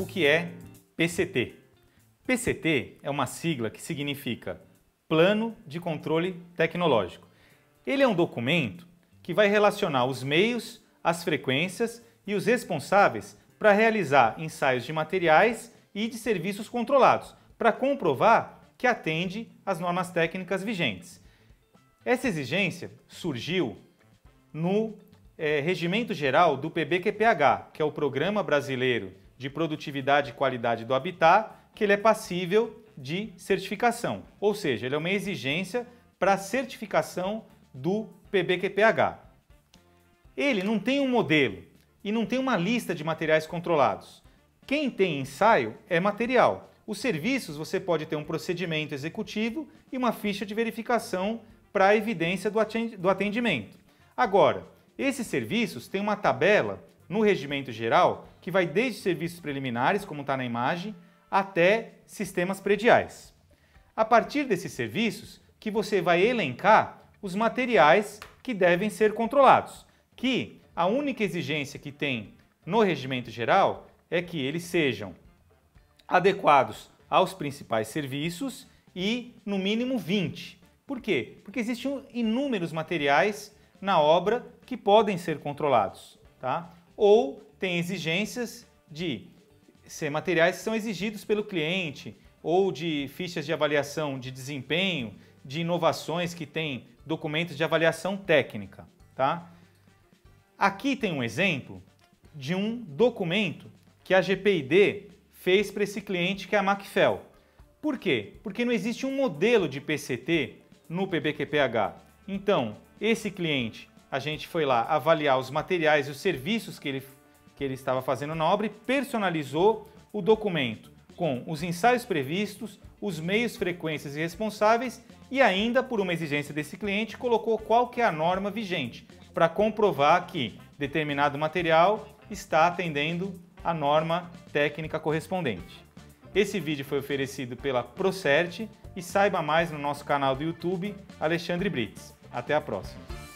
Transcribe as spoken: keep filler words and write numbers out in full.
o que é P C T. P C T é uma sigla que significa Plano de Controle Tecnológico. Ele é um documento que vai relacionar os meios, as frequências e os responsáveis para realizar ensaios de materiais e de serviços controlados, para comprovar que atende às normas técnicas vigentes. Essa exigência surgiu no é, Regimento Geral do P B Q P H, que é o Programa Brasileiro de Produtividade e Qualidade do Habitat, que ele é passível de certificação, ou seja, ele é uma exigência para a certificação do P B Q P H. Ele não tem um modelo e não tem uma lista de materiais controlados. Quem tem ensaio é material. Os serviços você pode ter um procedimento executivo e uma ficha de verificação para a evidência do atendimento. Agora, esses serviços têm uma tabela no Regimento Geral que vai desde serviços preliminares, como está na imagem, até sistemas prediais. A partir desses serviços que você vai elencar os materiais que devem ser controlados, que a única exigência que tem no Regimento Geral é que eles sejam adequados aos principais serviços e, no mínimo, vinte. Por quê? Porque existem inúmeros materiais na obra que podem ser controlados, tá? Ou tem exigências de ser materiais que são exigidos pelo cliente, ou de fichas de avaliação de desempenho, de inovações que têm documentos de avaliação técnica, tá? Aqui tem um exemplo de um documento que a G P I D fez para esse cliente que é a Macfel. Por quê? Porque não existe um modelo de P C T no P B Q P H. Então, esse cliente, a gente foi lá avaliar os materiais e os serviços que ele, que ele estava fazendo na obra e personalizou o documento com os ensaios previstos, os meios, frequências e responsáveis e ainda, por uma exigência desse cliente, colocou qual que é a norma vigente para comprovar que determinado material está atendendo a norma técnica correspondente. Esse vídeo foi oferecido pela Procert e saiba mais no nosso canal do YouTube, Alexandre Brits. Até a próxima!